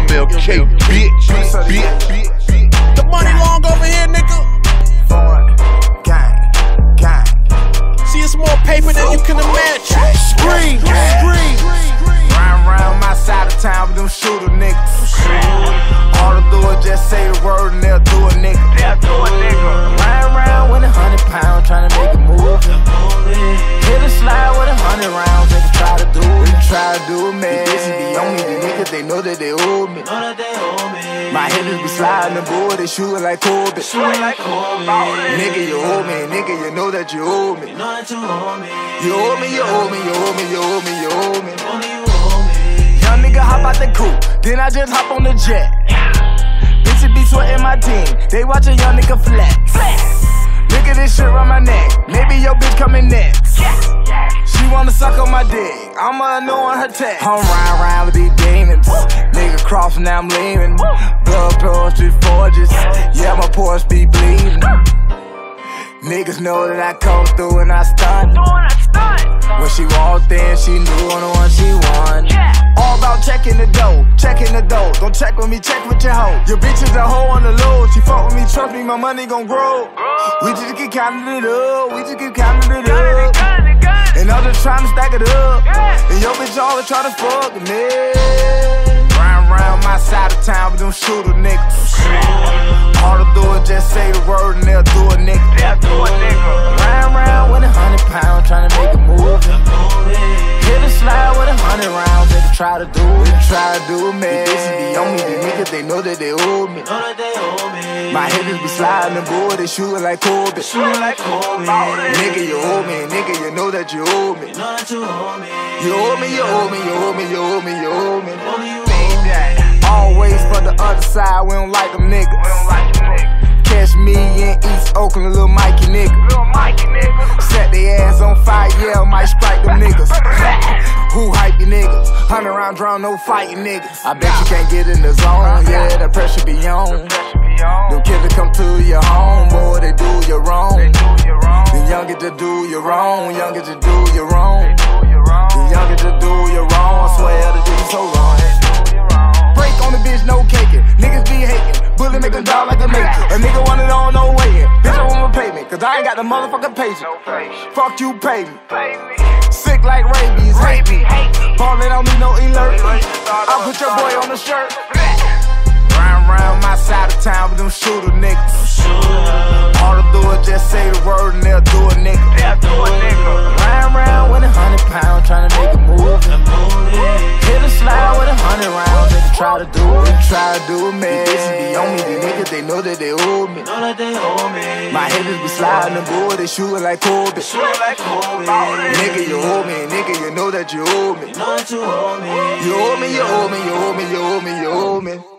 MLK, bitch. The money long over here, nigga. See, it's more paper than you can imagine. Scream. Round my side of town with them shooter niggas. All to do is just say the word and they'll do a nigga. Round with 100 pounds trying to make a move. Hit a slide with 100 rounds, they can try to do it. Man. This is the only the niggas, they know that they owe me. My hitters be sliding the board, they shooting like Kobe. Nigga, you owe me, nigga, you know that you owe me. You owe me, you owe me, you owe me, you owe me, you owe me. Young nigga hop out the coupe, then I just hop on the jet. Bitches be sweating my team, they watch a young nigga flex. Look at this shit around my neck, maybe your bitch coming next. She wanna suck on my dick, I'ma know on her text. I'm round with these demons, nigga crossing, now I'm leaving. Blood pearls, 3 forges, yeah, my pores be bleeding. Niggas know that I come through and I stunt. When she walked in, she knew on the one she won. All about checking the dough. Don't check with me, check with your hoe. Your bitch is a hoe on the low. She fuck with me, trust me, my money gon' grow. We just keep counting it up. And I'm just trying to stack it up. And your bitch always try to fuck with me. Round my side of town with them shooter niggas. All to do is just say the word and they'll do a nigga. Round with 100 pounds trying to make a move. Hit a slide with 100 rounds, they can try to do it. Man. This is the only the niggas, they know that they owe me. My hitters be sliding the board, they shooting like Kobe. Nigga, you owe me, nigga, you know that you owe me. You owe me, you owe me, you owe me, you owe me, you owe me. Always from the other side, we don't like them niggas. Catch me in East Oakland, little Mikey nigga. Set their ass on fire, yeah, might strike them niggas. Who hype you niggas? 100 round drum, no fighting niggas. I bet you can't get in the zone, yeah, the pressure be on. Them killers come to your home, boy, they do you wrong. The younger to do you wrong, younger to do you wrong. The younger to do you wrong, I swear to do you so wrong. Break on the bitch, no caking. Niggas be hating. Bullet make them die like a matrix. A nigga want it on, no way in. Bitch, I want my payment, cause I ain't got the motherfucking patience. Fuck you, pay me. Sick like rabies, hate me. Ballin', don't need no alert. I put your boy on the shirt. Round my side of town with them shooter niggas. All to do is just say the word and they'll do a nigga. Round with 100 pounds trying to make a move. Hit a slide with 100 rounds, they can try to do it. Man. This is the only the niggas, they know that they owe me. My hitters be sliding the board, they shooting like Kobe. Nigga, you owe me, nigga, you know that you owe me. You owe me, you owe me, you owe me, you owe me, you owe me.